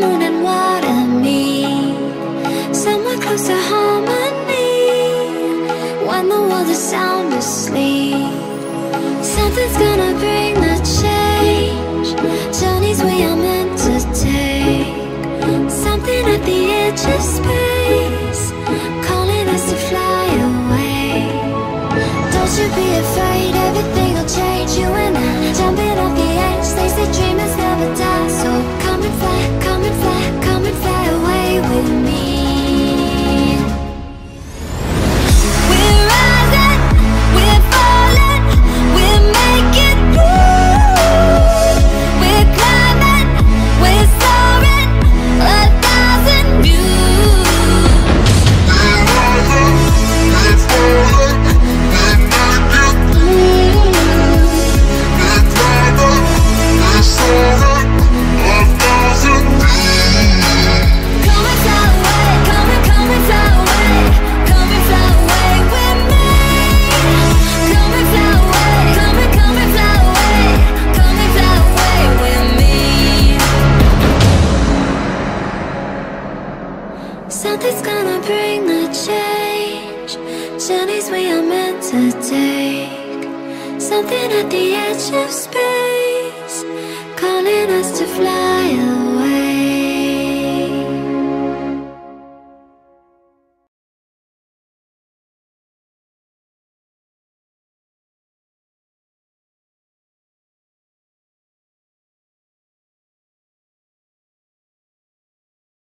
moon and water me somewhere close to harmony. When the world is sound asleep, something's gonna bring the change. Journeys we are meant to take, something at the edge of space, calling us to fly away. Don't you be afraid, everything will change. You and I, jumping off the edge. They say dreamers never die, so come and fly, come and fly, come and fly away with me. We're rising, we're falling, we're making moves. We're climbing, we're soaring, 1,000 views. We're rising, we're falling, we're making moves. We're climbing, we're soaring, 1,000 views. Come and fly away, come and fly away, come and fly away with me. Come and fly away, come and fly away, come and fly away with me. Something's gonna bring the change. Journeys we are meant to take, something at the edge of space, calling us to fly